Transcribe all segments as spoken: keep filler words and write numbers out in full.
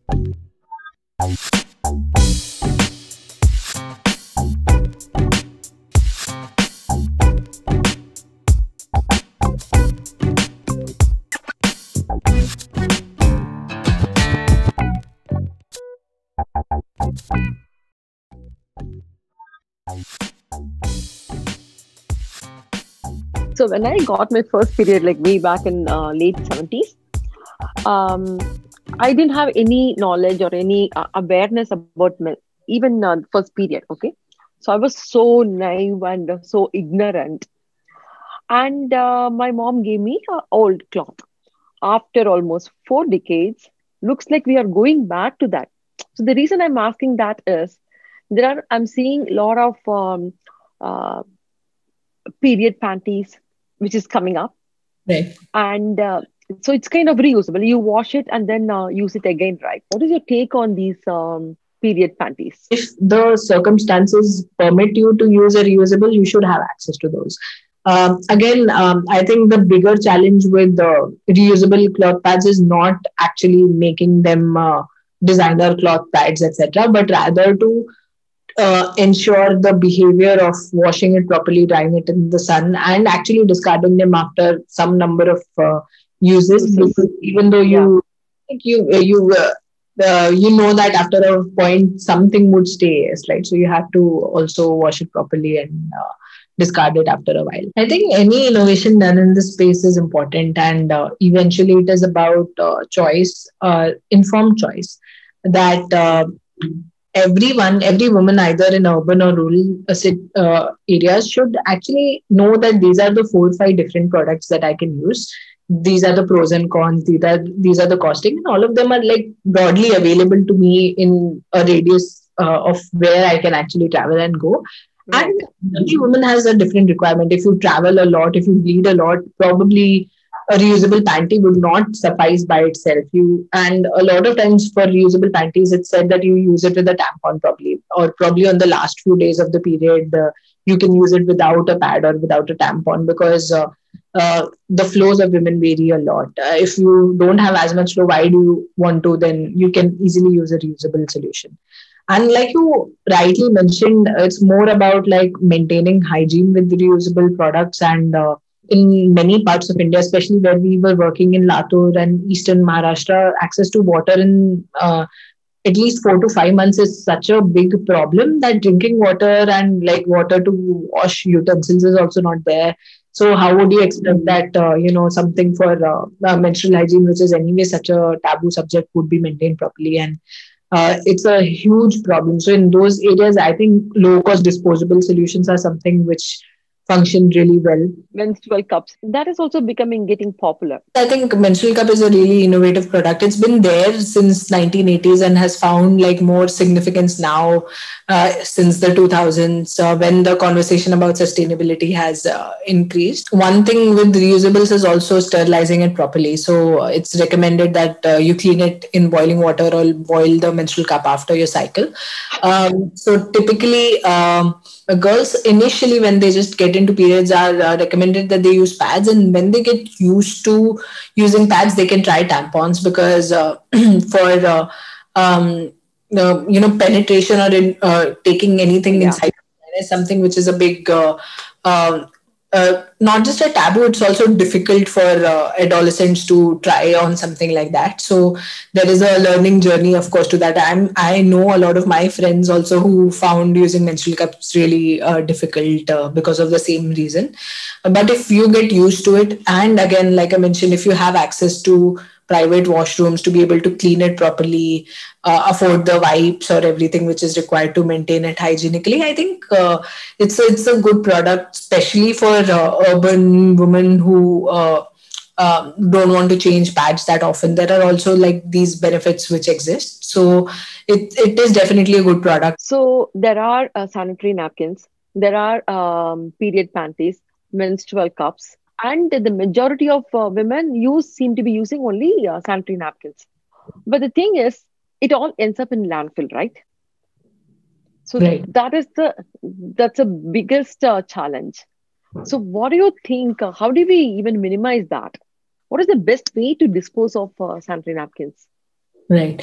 So when I got my first period, like way back in uh, late seventies, um, I didn't have any knowledge or any uh, awareness about milk, even uh, first period. Okay, so I was so naive and uh, so ignorant, and uh, my mom gave me a old cloth. After almost four decades, looks like we are going back to that. So the reason I'm asking that is there are I'm seeing a lot of um, uh, period panties which is coming up, Right. and uh, so it's kind of reusable. You wash it and then uh, use it again, right? What is your take on these um, period panties? If the circumstances permit you to use a reusable, you should have access to those. Um, again, um, I think the bigger challenge with the reusable cloth pads is not actually making them uh, designer cloth pads, et cetera, but rather to uh, ensure the behavior of washing it properly, drying it in the sun, and actually discarding them after some number of uh, uses. Uses. Because even though Yeah. you you you uh, uh, you know that after a point something would stay, yes, right? So you have to also wash it properly and uh, discard it after a while. I think any innovation done in this space is important, and uh, eventually it is about uh, choice, uh, informed choice. That uh, everyone, every woman, either in urban or rural uh, sit, uh, areas, should actually know that these are the four or five different products that I can use. These are the pros and cons. These are these are the costing, and all of them are like broadly available to me in a radius uh, of where I can actually travel and go. And Right. every woman has a different requirement. If you travel a lot, if you bleed a lot, probably a reusable panty would not suffice by itself. You and a lot of times for reusable panties, it's said that you use it with a tampon probably, or probably on the last few days of the period, uh, you can use it without a pad or without a tampon because uh, uh, the flows of women vary a lot. Uh, if you don't have as much flow, why do you want to? Then you can easily use a reusable solution. And like you rightly mentioned, it's more about like maintaining hygiene with the reusable products and uh, in many parts of India, especially where we were working in Latur and Eastern Maharashtra, access to water in uh, at least four to five months is such a big problem that drinking water and like water to wash utensils is also not there. So how would you expect that uh, you know something for uh, uh, menstrual hygiene, which is anyway such a taboo subject, would be maintained properly? And uh, it's a huge problem. So in those areas, I think low cost disposable solutions are something which function really well. Menstrual cups. That is also becoming getting popular. I think menstrual cup is a really innovative product. It's been there since nineteen eighties and has found like more significance now uh, since the two thousands uh, when the conversation about sustainability has uh, increased. One thing with reusables is also sterilizing it properly. So uh, it's recommended that uh, you clean it in boiling water or boil the menstrual cup after your cycle. Um, so typically, um, uh, girls initially when they just get into periods are uh, recommended that they use pads, and when they get used to using pads they can try tampons because uh, for uh, um, uh, you know penetration or in, uh, taking anything Yeah. inside is something which is a big uh, uh, uh, not just a taboo, it's also difficult for uh, adolescents to try on something like that. So there is a learning journey, of course, to that. I'm I know a lot of my friends also who found using menstrual cups really uh, difficult uh, because of the same reason. But if you get used to it, and again, like I mentioned, if you have access to private washrooms to be able to clean it properly, uh, afford the wipes or everything which is required to maintain it hygienically, I think uh, it's a, it's a good product, especially for uh, urban women who uh, uh, don't want to change pads that often. There are also like these benefits which exist, so it it is definitely a good product. So there are uh, sanitary napkins, there are um, period panties, menstrual cups, and the majority of uh, women use seem to be using only uh, sanitary napkins. But the thing is, it all ends up in landfill, right? So Right. that is the that's the biggest uh, challenge. So what do you think? Uh, how do we even minimize that? What is the best way to dispose of uh, sanitary napkins? Right.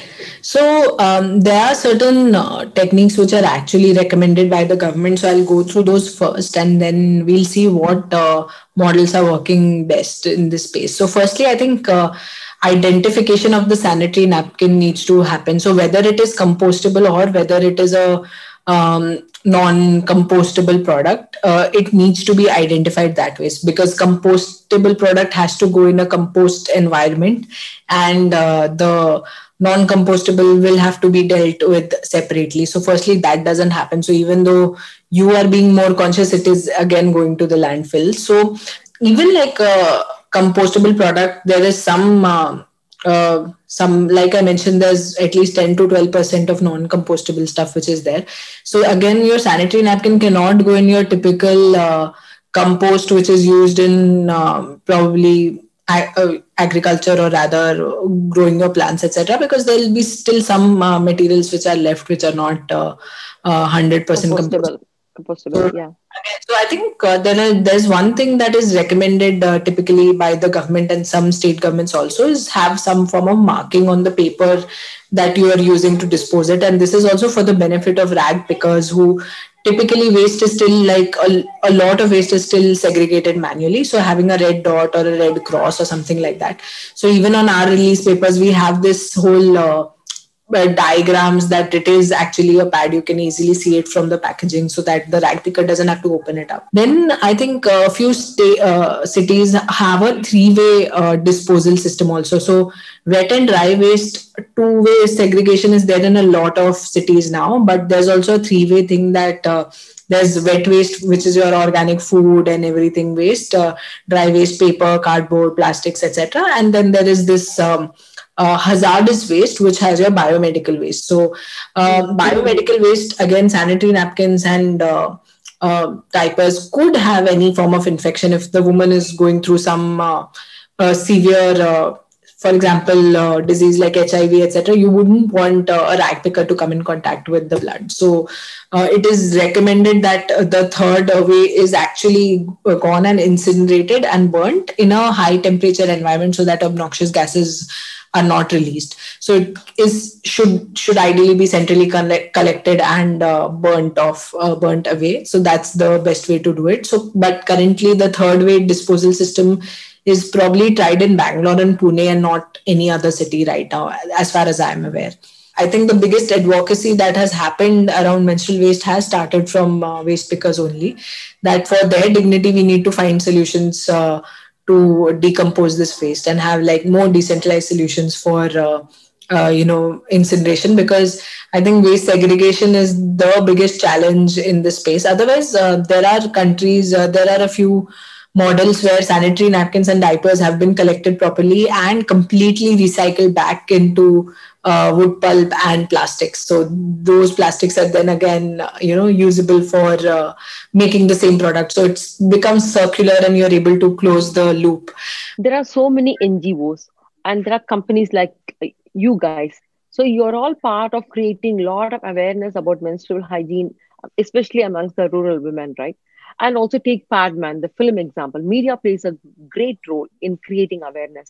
So um, there are certain uh, techniques which are actually recommended by the government. So I'll go through those first, and then we'll see what uh, models are working best in this space. So firstly, I think uh, identification of the sanitary napkin needs to happen. So whether it is compostable or whether it is a um, non-compostable product, uh, it needs to be identified that way, because compostable product has to go in a compost environment, and uh, the non-compostable will have to be dealt with separately. So firstly, that doesn't happen. So even though you are being more conscious, it is again going to the landfill. So even like a compostable product, there is some uh, uh, some, like I mentioned, there's at least ten to twelve percent of non-compostable stuff which is there. So again, your sanitary napkin cannot go in your typical uh, compost which is used in uh, probably ag- uh, agriculture, or rather uh, growing your plants, etc., because there will be still some uh, materials which are left which are not uh, uh, one hundred percent compostable. Compostable. Compostable. So, Yeah. okay, so I think uh, there are, there's one thing that is recommended uh, typically by the government and some state governments also, is have some form of marking on the paper that you are using to dispose it. And this is also for the benefit of rag pickers, who typically waste is still like a, a lot of waste is still segregated manually. So having a red dot or a red cross or something like that. So even on our release papers, we have this whole uh, uh, diagrams that it is actually a pad. You can easily see it from the packaging, so that the rag picker doesn't have to open it up. Then I think a few sta- uh, cities have a three-way uh, disposal system also. So wet and dry waste, two-way segregation is there in a lot of cities now, but there's also a three-way thing that uh, there's wet waste, which is your organic food and everything waste, uh, dry waste, paper, cardboard, plastics, et cetera. And then there is this um, uh, hazardous waste, which has your biomedical waste. So, uh, biomedical waste, again, sanitary napkins and uh, uh, diapers could have any form of infection if the woman is going through some uh, uh, severe, uh, for example, uh, disease like H I V, et cetera. You wouldn't want uh, a rag picker to come in contact with the blood. So, uh, it is recommended that uh, the third uh, way is actually uh, gone and incinerated and burnt in a high temperature environment, so that obnoxious gases are not released. So it is should should ideally be centrally collect, collected and uh, burnt off, uh, burnt away. So that's the best way to do it. So, but currently the third way disposal system is probably tried in Bangalore and Pune, and not any other city right now, as far as I'm aware. I think the biggest advocacy that has happened around menstrual waste has started from uh, waste pickers only. That for their dignity, we need to find solutions uh, to decompose this waste, and have like more decentralized solutions for uh, uh, you know incineration, because I think waste segregation is the biggest challenge in this space. Otherwise, uh, there are countries, uh, there are a few models where sanitary napkins and diapers have been collected properly and completely recycled back into uh, wood pulp and plastics. So those plastics are then again, uh, you know, usable for uh, making the same product. So it's becomes circular, and you're able to close the loop. There are so many N G Os and there are companies like uh, you guys. So you're all part of creating a lot of awareness about menstrual hygiene, especially amongst the rural women, right? And also take Padman, the film example. Media plays a great role in creating awareness.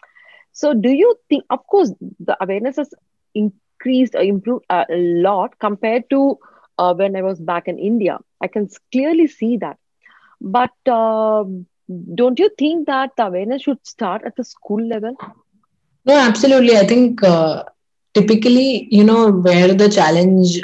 So do you think, of course, the awareness has increased or improved a lot compared to uh, when I was back in India. I can s- clearly see that. But um don't you think that the awareness should start at the school level? No, absolutely. I think uh, typically, you know, where the challenge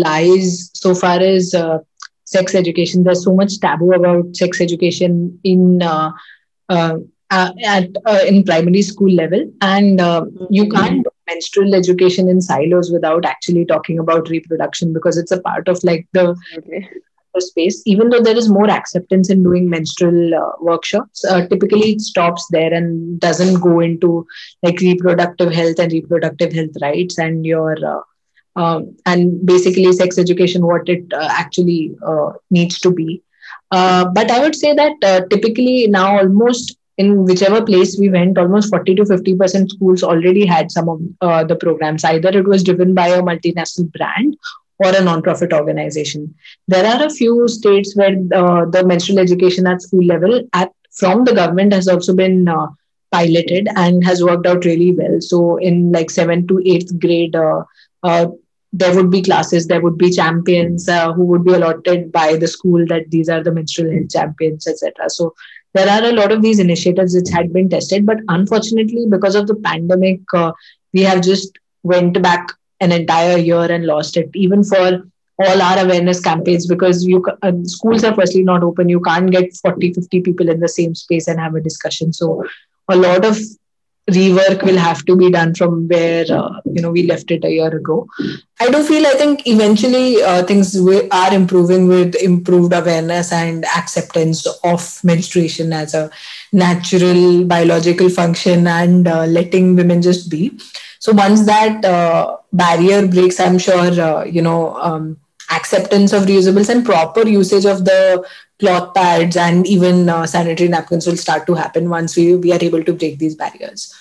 lies so far as uh, sex education, there's so much taboo about sex education in uh, uh, uh, at uh, in primary school level, and uh, you Mm, can't do menstrual education in silos without actually talking about reproduction, because it's a part of like the absolutely. space. Even though there is more acceptance in doing menstrual uh, workshops, uh, typically it stops there and doesn't go into like reproductive health and reproductive health rights, and your uh, um, and basically sex education, what it uh, actually uh, needs to be. Uh, but I would say that uh, typically now, almost in whichever place we went, almost forty to fifty percent schools already had some of uh, the programs. Either it was driven by a multinational brand or a non-profit organization. There are a few states where uh, the menstrual education at school level at from the government has also been uh, piloted and has worked out really well. So in like seventh to eighth grade, uh, uh, there would be classes, there would be champions uh, who would be allotted by the school that these are the menstrual health champions, et cetera. So there are a lot of these initiatives which had been tested, but unfortunately, because of the pandemic, uh, we have just went back an entire year and lost it. Even for all our awareness campaigns, because you uh, schools are firstly not open, you can't get forty, fifty people in the same space and have a discussion. So a lot of rework will have to be done from where uh, you know we left it a year ago. I do feel I think eventually uh, things are improving with improved awareness and acceptance of menstruation as a natural biological function, and uh, letting women just be. So once that uh, barrier breaks, I'm sure uh, you know um, acceptance of reusables and proper usage of the cloth pads and even uh, sanitary napkins will start to happen once we, we are able to break these barriers.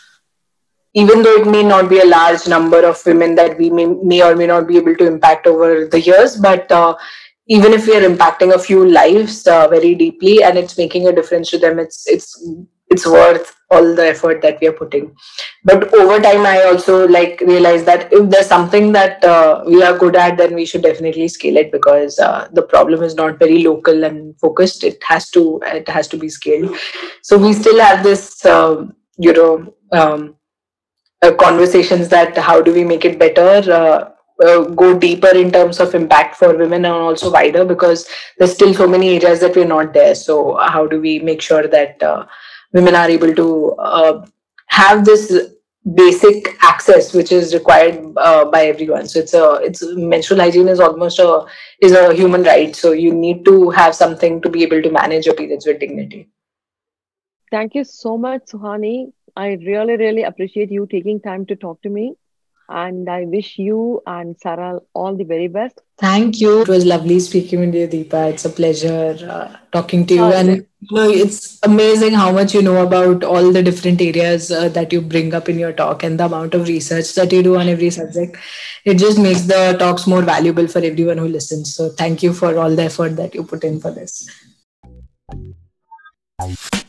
Even though it may not be a large number of women that we may, may or may not be able to impact over the years, but uh, even if we are impacting a few lives uh, very deeply and it's making a difference to them, it's it's it's worth all the effort that we are putting. But over time, I also like realize that if there's something that uh, we are good at, then we should definitely scale it, because uh, the problem is not very local and focused. It has to it has to be scaled. So we still have this, uh, you know. Um, uh, conversations that how do we make it better, uh, uh, go deeper in terms of impact for women and also wider, because there's still so many areas that we're not there. So how do we make sure that uh, women are able to uh, have this basic access which is required uh, by everyone. So it's a it's menstrual hygiene is almost a is a human right, so you need to have something to be able to manage your periods with dignity. Thank you so much, Suhani. I really, really appreciate you taking time to talk to me. And I wish you and Sarah all the very best. Thank you. It was lovely speaking with you, Deepa. It's a pleasure uh, talking to you. Uh, And you know, it's amazing how much you know about all the different areas uh, that you bring up in your talk and the amount of research that you do on every subject. It just makes the talks more valuable for everyone who listens. So thank you for all the effort that you put in for this.